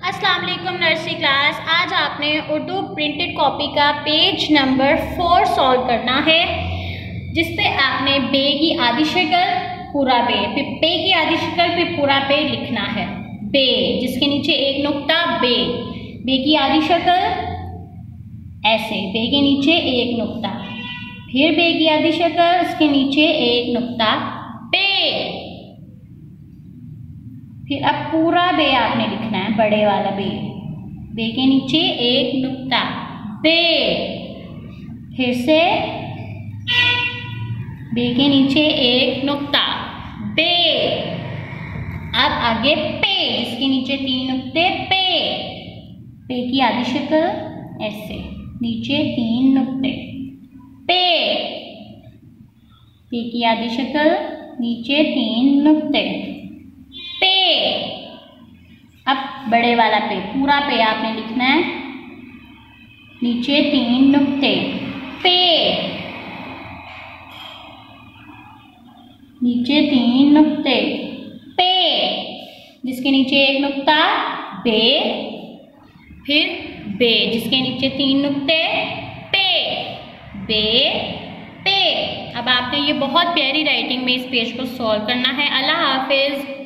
अस्सलाम वालेकुम nursery class. आज आपने उर्दू प्रिंटेड कॉपी का पेज नंबर 4 सॉल्व करना है, जिस पे आपने बे की आधी शक्ल पूरा बे, फिर पे की आधी शक्ल फिर पूरा बे लिखना है। बे जिसके नीचे एक नुक्ता बे, बे की आधी शक्ल ऐसे, बे के नीचे एक नुक्ता, फिर बे की आधी शक्ल इसके नीचे एक नुक्ता बे, फिर अब पूरा बे आपने लिखना है, बड़े वाला बे, बे के नीचे एक नुक्ता बे, फिर से बे के नीचे एक नुक्ता बे, अब आगे पे जिसके नीचे 3 नुक्ते पे, पे की आधी शक्ल ऐसे, नीचे 3 नुक्ते पे, पे की आधी शक्ल नीचे 3 नुक्ते पे। अब बड़े वाला पे, पूरा पे आपने लिखना है, नीचे 3 नुक्ते पे, नीचे 3 नुक्ते पे, जिसके नीचे एक नुक्ता बे, फिर बे जिसके नीचे 3 नुक्ते पे, बे पे। अब आपने ये बहुत प्यारी राइटिंग में इस पेज को सॉल्व करना है। अल्लाह हाफिज।